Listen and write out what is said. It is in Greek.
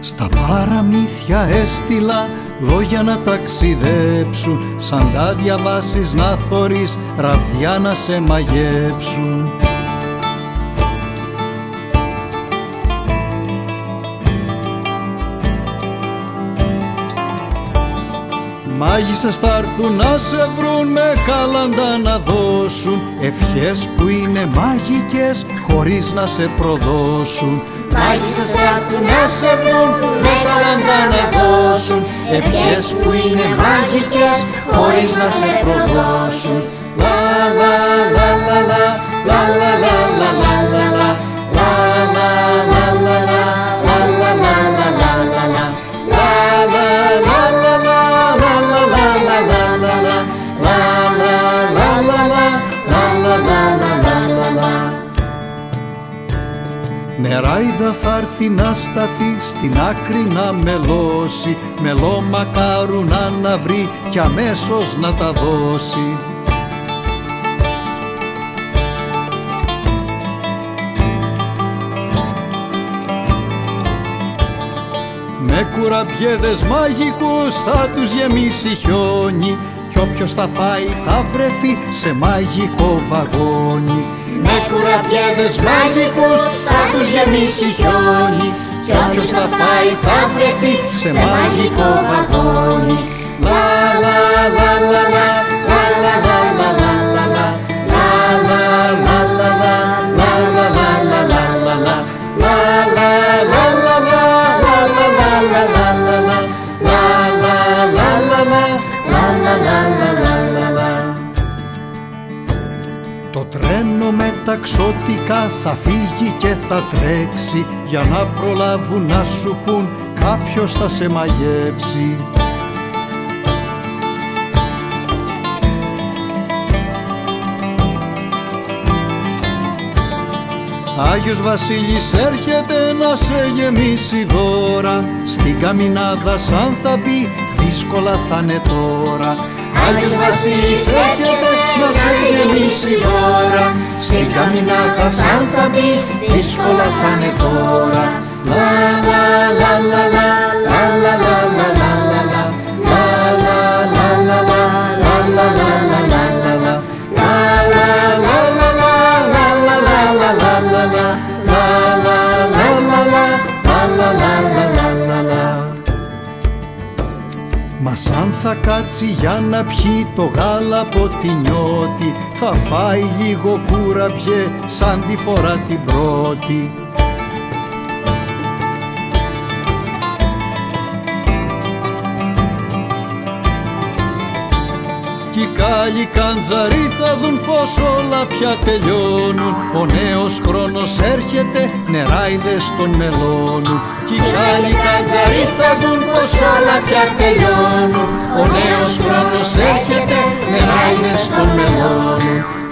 Στα παραμύθια έστειλα λόγια να ταξιδέψουν, σαν τα διαβάσεις να θωρείς, ραβδιά να σε μαγέψουν. Μάγισσες θα έρθουν να σε βρουν, με κάλαντα να δώσουν ευχές που είναι μαγικές χωρίς να σε προδώσουν. Μάγισσες θα έρθουν να σε βρουν, με κάλαντα να δώσουν ευχές που είναι μαγικές χωρίς να σε προδώσουν. Λα λα λα λα λα λα λα λα λα λα λα λα λα λα λα Νεράιδα θα έρθει να σταθεί, στην άκρη να μελώσει, μελό μακάρου να βρει κι αμέσως να τα δώσει. Με κουραμπιέδες μαγικούς θα τους γεμίσει χιόνι, κι όποιος θα φάει θα βρεθεί σε μαγικό βαγόνι. Με κουραμπιέδες μαγικούς θα τους γεμίσει χιόνι, κι όποιος θα φάει θα βρεθεί σε μαγικό βαγόνι. Λα λα λα λα λα λα λα λα λα λα λα λα λα λα λα λα λα Το τρένο με τα ξωτικά θα φύγει και θα τρέξει, για να προλάβουν να σου πουν κάποιος θα σε μαγέψει. Άγιος Βασίλης έρχεται να σε γεμίσει δώρα, στην καμινάδα σαν θα μπει δύσκολα θα είναι τώρα. Άγιος Βασίλης έρχεται να σε γεμίσει δώρα, στην καμινάδα σαν θα μπει δύσκολα θα είναι τώρα. Λα λα λα λα λα λα λα λα λα λα λα λα λα λα λα Μα σαν θα κάτσει για να πιει το γάλα από τη νιώτη, θα φάει λίγο κουραμπιέ σαν τη φορά την πρώτη. Κι οι κάλλοι καντζαροί θα δουν πως όλα πια τελειώνουν, ο νέος χρόνος έρχεται, νεράιδες τον μελώνουν. Κι οι κάλλοι καντζαροί θα δουν πως όλα πια τελειώνουν, ο νέος χρόνος έρχεται, νεράιδες τον μελώνουν.